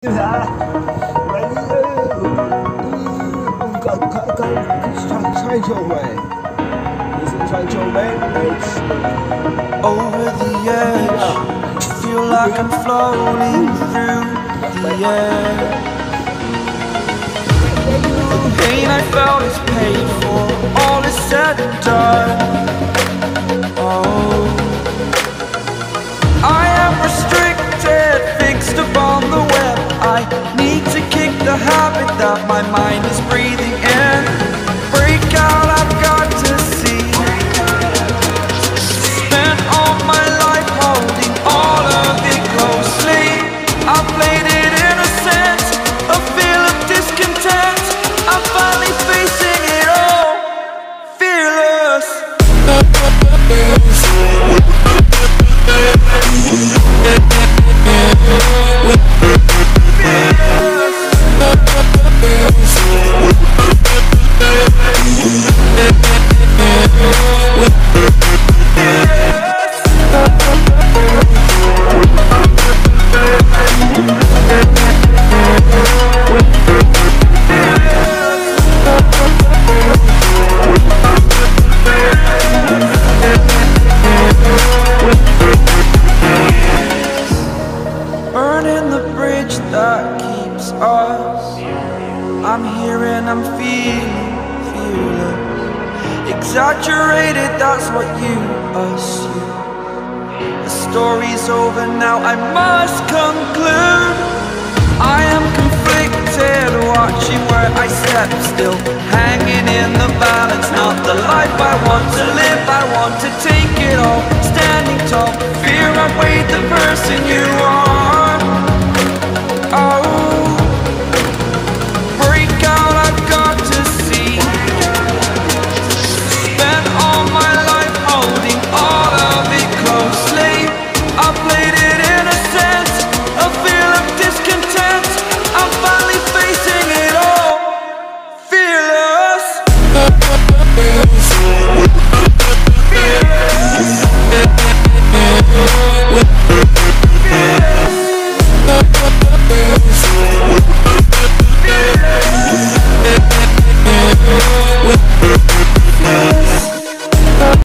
Over the edge, feel like I'm floating through the air. The pain I felt is paid for, all is said and done. Oh, I am restricted, fixed upon the web. I need to kick the habit that my mind is breathing in. Break out, I've got to see. Spent all my life holding all of it closely. I played it innocent, a feel of discontent. I'm finally facing it all, fearless. Burning the bridge that keeps us. I'm here and I'm feeling fearless. Exaggerated, that's what you assume. The story's over now, I must conclude. I am conflicted, watching where I step still, hanging in the balance. Not the life I want to live, I want to take it all. Standing tall, fear I weighed the person you